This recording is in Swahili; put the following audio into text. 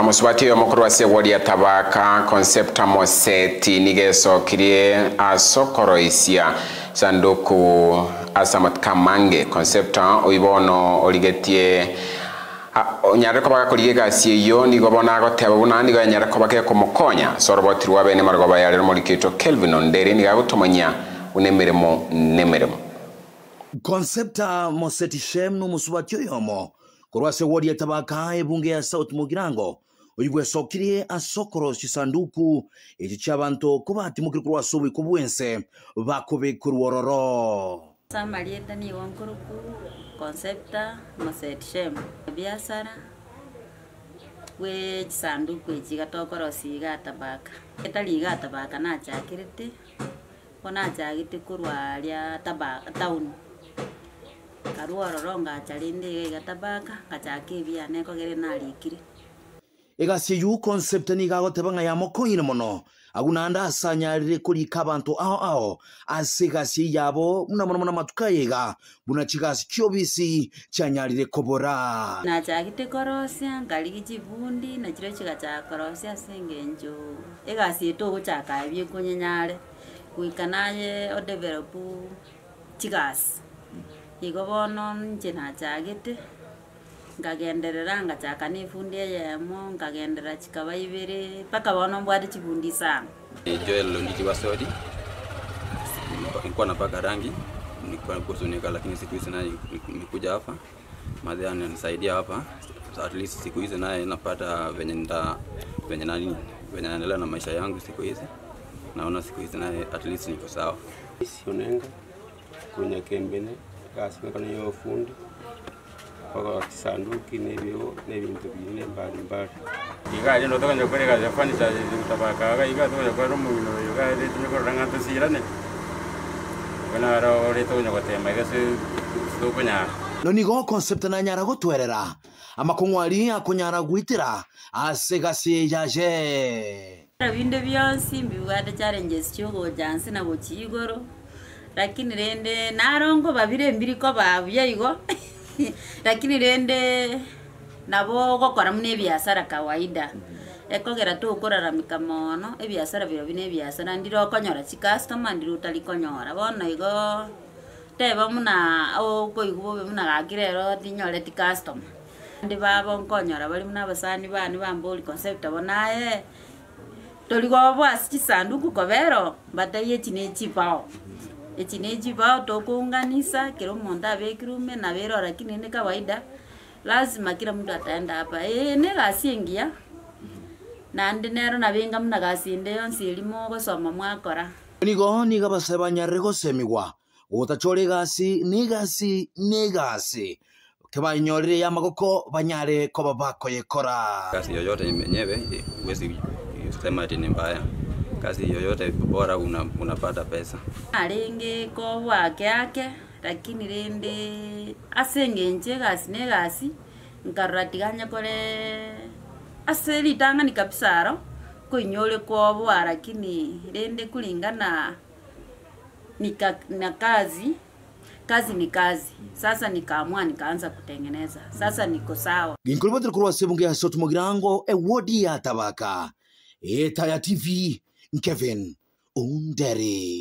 Musubati yo mukuru wase wodi ya tabaka concepta moseti nigeso kirie asokoro isia sanduku asamat kamange concepta oibono oligetie nyareko baka kuligega siyo ni gobona goteba buna ni nyareko baka kumukonya soroboti rwa bene margoba ya rero molikito Kelvin Ondere ni gagutomanya unemeremo nemeremo concepta moseti shem no musubati yomo kurwase wodi ya tabaka ebunge ya South Mugirango oyibwe sokirie asokoro chisanduku echi chabanto kubati mukiri kurwase kubwense bakobe kurwororo Samalieta ni wankuruku concepta moseti shem biasara we chisanduku echi gatokoro siga tabaka etaliga tabaka na chakirite kona chagite kurwalia tabaka town karuororonga chalinde gatabaka gachake bia neko gere nalikire egasi yu concept ni gagotebanga ya mokoine mono agunanda asanyarire kuri kabantu aho asigasi yabo muna matuka yega buna chigasi kyobisi chanyarire kobora na chagite korosia ngaligi chibundi na chiro chiga cha korosia sengenjo egasi to gochaka bie kunyenyare kuikanaye o develop chigasi igobono nchina chagite ngagenderera ngachaka nifundi yemo ngagendera chikaba ibere paka bono mbwade chibundi sana Joel Londiti Wasodi nilikuwa napaka rangi nilikuwa kusunika lakini siku hizi naye nikuja hapa madhe ananisaidia hapa so at least siku hizi naye napata venye naendelea na maisha yangu siku hizi naona siku hizi naye at least niko sawa sionenga kunya kembene kasi ngakana yo fundi kwa kisanduki nebintu bine mbali igaje no toka nyokore ga Japani cha tabaka ga iga to nyokore mu no iga re nyokore ranga to sirane bana ro re to nyokore tema ga se to kunya no nigo concept na nyara gotwerera amakongwari akunyara gwitira asegase yaje binde byonsi mbibwade challenges cyogo jansi na bochigoro lakini rende narongo babire mbiri ko babye igo lakini rende nabo gokora mune biasara kawaida ekogera tu kuraramika mono ebiasara biro bine biasara ndiro konyora chi customer ndiro tali konyora bono igo teba muna o koigubo muna gakirero tinyore ti customer ndi babo nkonyora bali muna basani bani bamboli concept bonaye toligo bwasi chisanduku kobero bataye chinechi pao echineji bao tokuunganisa kila mmoja abekirume na bero lakini ni kawaida lazima kila mtu ataenda hapa ne gasingia na ndinero na benga muna gasinde yonsi elimo gosoma mwakora nigo niga basebanyarre gosemigwa utachore gasi negasi kebanyorire ya magoko banyare ko babako yekora kazi yoyote yenyewe huwezi kusema ati ni mbaya kazi yoyote bora unapata pesa alenge ko wake yake lakini rende asengenje gasi ne gasi nkaratiganya kore aseli tanga ni kabisaro kuinyole ko bwa lakini rende kulingana na kazi ni kazi sasa nikaamua nikaanza kutengeneza sasa niko sawa ginkulibotro kurwase bunge ya South Mugirango wodi ya tabaka eta ya TV Kelvin Ondere.